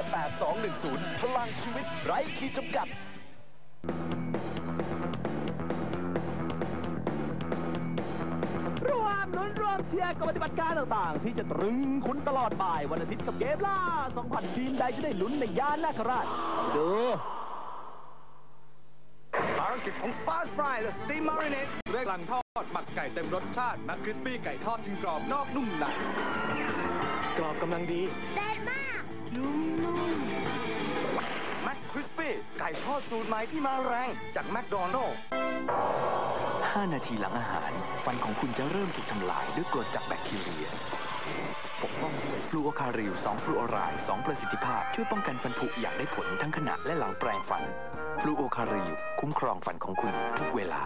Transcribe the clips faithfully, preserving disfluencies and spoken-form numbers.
แปด สอง หนึ่ง ศูนย์พลังชีวิตไร้ขีดจำกัดรวมลุ้นรวมเชียร์กับปฏิบัติการต่างๆที่จะตรึงคุณตลอดบ่ายวันอาทิตย์กับเกมล่าสองพันทีมใดจะได้ลุ้นในย่านนาคราชดูภารกิจของ Fast Fry และ Steam Marinade เรื่องหลังทอดหมักไก่เต็มรสชาติแมคคริสปี้ไก่ทอดจึงกรอบนอกนุ่มในกรอบกำลังดีเด่นมากนุ่มๆแมคคริสปี้ไก่ทอดสูตรใหม่ที่มาแรงจากแมคโดนัลด์ห้านาทีหลังอาหารฟันของคุณจะเริ่มถูกทำลายด้วยกรดจากแบคทีเรียปกป้องด้วยฟลูโอคาริล สอง ฟลูออไรด์ สอง ประสิทธิภาพช่วยป้องกันฟันผุอย่างได้ผลทั้งขณะและหลังแปรงฟันฟลูโอคาริลคุ้มครองฟันของคุณทุกเวลา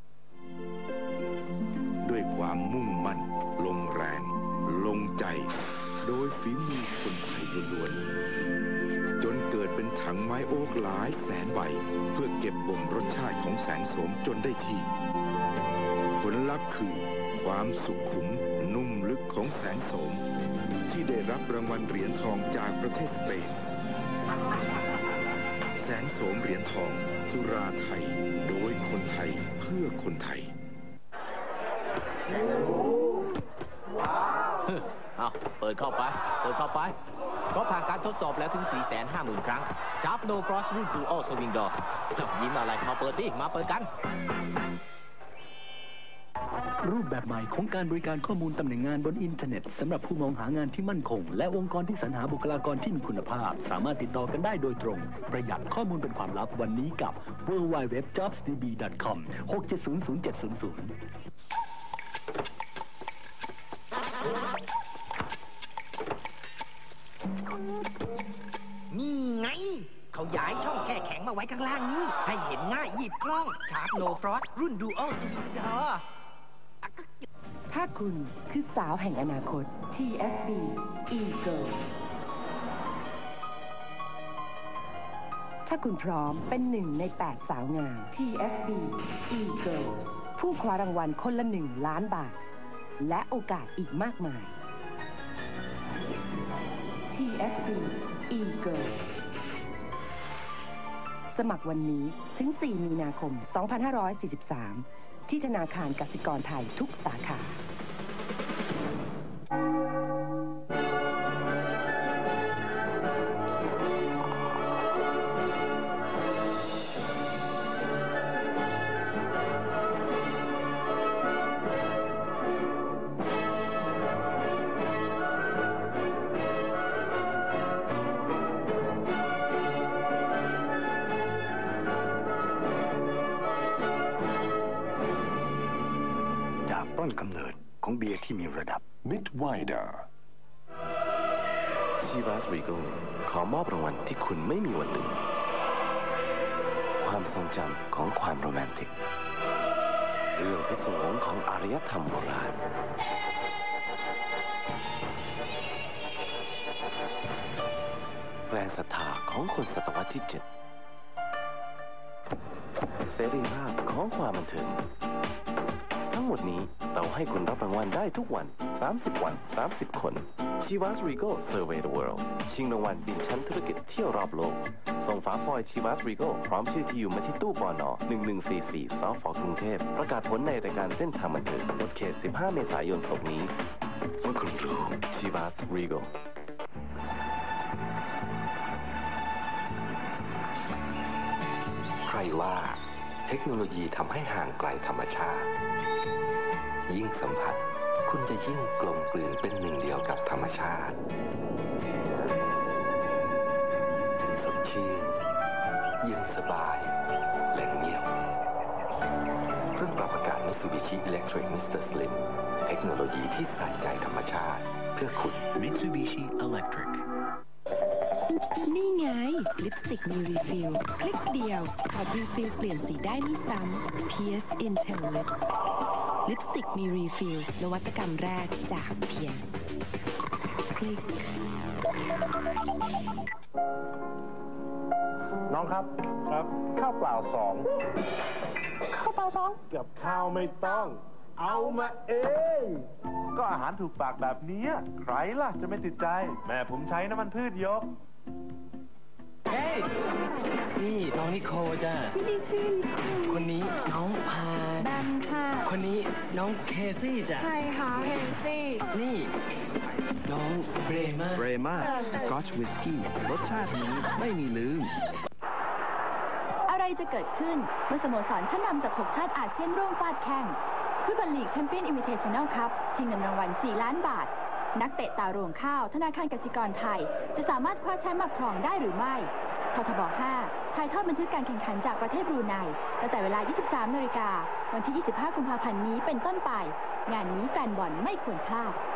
ด้วยความมุ่งมั่นลงแรงลงใจโดยฝีมือคนไทยล้วนๆจนเกิดเป็นถังไม้โอ๊กหลายแสนใบเพื่อเก็บบ่มรสชาติของแสงโสมจนได้ที่ผลลัพธ์คือความสุขุมนุ่มลึกของแสงโสมที่ได้รับรางวัลเหรียญทองจากประเทศสเปนแสงโสมเหรียญทองสุราไทยโดยคนไทยเพื่อคนไทยว้าวเอาเปิดเข้าไปเปิดเข้าไปก็ผ่านการทดสอบแล้วถึง สี่แสนห้าหมื่น ครั้งจับโนฟรอสรุ่นดูอัลสวิงดอร์ยิ้มอะไรมาเปิดสิมาเปิดกันรูปแบบใหม่ของการบริการข้อมูลตำแหน่งงานบนอินเทอร์เน็ตสำหรับผู้มองหางานที่มั่นคงและองค์กรที่สรรหาบุคลากรที่มีคุณภาพสามารถติดต่อกันได้โดยตรงประหยัดข้อมูลเป็นความลับวันนี้กับ ดับเบิลยู ดับเบิลยู ดับเบิลยู ดอท จ็อบส์ ดี บี ดอท คอม หก เจ็ด ศูนย์ ศูนย์ เจ็ด ศูนย์ ศูนย์นี่ไงเขาย้ายช่องแช่แข็งมาไว้ข้างล่างนี้ให้เห็นง่ายหยิบกล้องชาร์ปโนฟรอสรุ่นดูอัลสวิงดอร์ถ้าคุณคือสาวแห่งอนาคต ที เอฟ บี Eagles ถ้าคุณพร้อมเป็นหนึ่งในแปดสาวงาม ที เอฟ บี Eagles ผู้คว้ารางวัลคนละหนึ่งล้านบาทและโอกาสอีกมากมาย ที เอฟ บี Eagles สมัครวันนี้ถึง สี่ มีนาคม สองพันห้าร้อยสี่สิบสาม ที่ธนาคารกสิกรไทยทุกสาขาต้นกำเนิดของเบียร์ที่มีระดับ Midwider ชีวาสรีโกขอมอบรางวัลที่คุณไม่มีวันลืมความทรงจำของความโรแมนติกเรื่องพิศวงของอารยธรรมโบราณแรงศรัทธาของคนศตวรรษที่เจ็ดเสรีภาพของความบันเทิงทั้งหมดนี้เราให้คุณรับรางวัลได้ทุกวันสามสิบวันสามสิบคนชีวาสรีโก Survey the World ชิงรางวัลบินชั้นธุรกิจเที่ยวรอบโลกส่งฝาฟอยล์ชีวาสรีโกพร้อมชื่อที่อยู่มาที่ตู้ปน หนึ่งหนึ่งสี่สี่ ซอฟกรุงเทพประกาศผลในรายการเส้นทางบันเทิงหมดเขตสิบห้าเมษายนศกนี้ว่าคุณรู้ชีวาสรีโกใครว่าเทคโนโลยีทำให้ห่างไกลธรรมชาติยิ่งสัมผัสคุณจะยิ่งกลมกลืนเป็นหนึ่งเดียวกับธรรมชาติสดชื่นเย็นสบายและเงียบเครื่องปรับอากาศ Mitsubishi Electric มิสเตอร์ Slim เทคโนโลยีที่ใส่ใจธรรมชาติเพื่อคุณ Mitsubishi Electric นี่ไงลิปสติกมีรีฟิลคลิกเดียวถอดรีฟิลเปลี่ยนสีได้ไม่ซ้ำ พี เอส Intellit ลิปสติกมีรีฟิลนวัตกรรมแรกจาก พี เอส คลิกน้องครับครับข้าวเปล่าสองข้าวเปล่าสองกับข้าวไม่ต้องเอามาเองก็อาหารถูกปากแบบนี้ใครล่ะจะไม่ติดใจแม่ผมใช้น้ำมันพืชยกเฮ้ยนี่น้องนิโคจ้ะพี่ดิชื่อนิโคคนนี้น้องพาแบมค่ะคนนี้น้องเคซี่จ้ะใครคะเฮนซี่นี่ น้องเบรมาเบรมาสกอตช์วิสกี้รสชาตินี้ไม่มีลืมอะไรจะเกิดขึ้นเมื่อสโมสรชั้นนำจาก หก ชาติอาเซียนร่วมฟาดแข่งฟุตบอลลีกแชมเปี้ยนอินวิเทชันแนลคัพชิงเงินรางวัล สี่ ล้านบาท นักเตะตารวงข้าวธนาคารกสิกรไทยจะสามารถคว้าแชมป์มาครองได้หรือไม่ททบ ห้า ถ่ายทอดบันทึกการแข่งขันจากประเทศบรูไนตั้งแต่เวลา ยี่สิบสาม นาฬิกาวันที่ ยี่สิบห้า กุมภาพันธ์นี้เป็นต้นไป งานนี้แฟนบอลไม่ควรพลาด